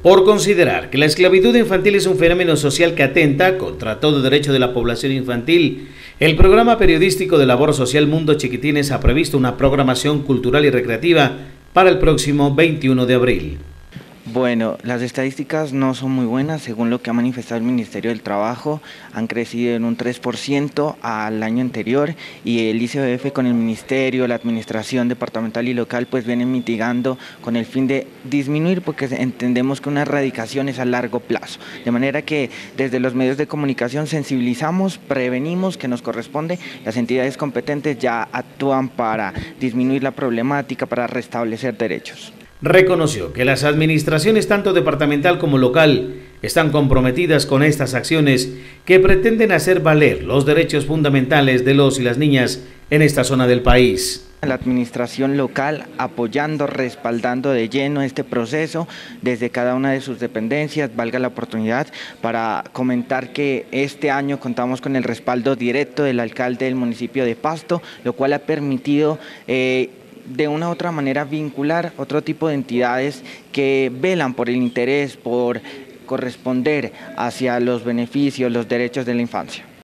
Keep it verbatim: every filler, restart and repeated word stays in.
Por considerar que la esclavitud infantil es un fenómeno social que atenta contra todo derecho de la población infantil, el programa periodístico de labor social Mundo Chiquitines ha previsto una programación cultural y recreativa para el próximo veintiuno de abril. Bueno, las estadísticas no son muy buenas, según lo que ha manifestado el Ministerio del Trabajo, han crecido en un tres por ciento al año anterior y el I C B F con el Ministerio, la Administración Departamental y Local pues vienen mitigando con el fin de disminuir, porque entendemos que una erradicación es a largo plazo, de manera que desde los medios de comunicación sensibilizamos, prevenimos que nos corresponde, las entidades competentes ya actúan para disminuir la problemática, para restablecer derechos. Reconoció que las administraciones tanto departamental como local están comprometidas con estas acciones que pretenden hacer valer los derechos fundamentales de los y las niñas en esta zona del país. La administración local apoyando, respaldando de lleno este proceso desde cada una de sus dependencias, valga la oportunidad para comentar que este año contamos con el respaldo directo del alcalde del municipio de Pasto, lo cual ha permitido eh, de una u otra manera vincular otro tipo de entidades que velan por el interés, por corresponder hacia los beneficios, los derechos de la infancia.